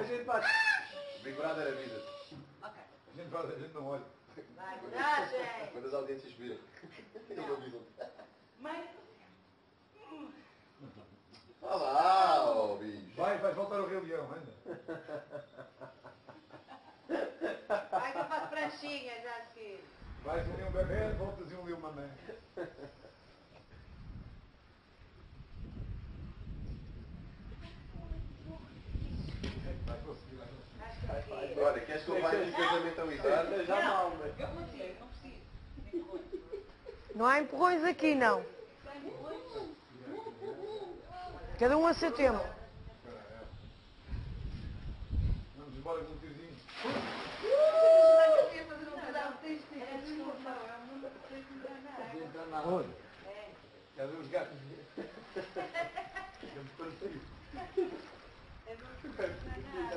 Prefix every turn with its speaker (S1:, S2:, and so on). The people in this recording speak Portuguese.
S1: A gente faz...
S2: Bigorada era vida.
S3: Ok.
S1: A gente não olha.
S3: Vai, coragem.
S2: Quando as audiências virem. Eles avisam.
S3: Mãe.
S2: Vá lá, ó bicho.
S1: Vai voltar ao Rio Leão, anda.
S3: Vai que eu faço pranchinha já que...
S1: Vais ali um bebê, voltas e um uma mãe. Vai conseguir, vai conseguir.
S3: Acho que eu fiz.
S2: Olha, queres que eu vá de casamento ao Itália?
S1: Já mal, mas...
S3: Eu consigo, não preciso.
S4: Não há empurrões aqui, não. Cada um a seu tempo.
S1: Vamos embora com o tiozinho.
S3: Eu ia fazer um pedaço deste.
S1: Onde? Quer ver os gatos?
S3: É muito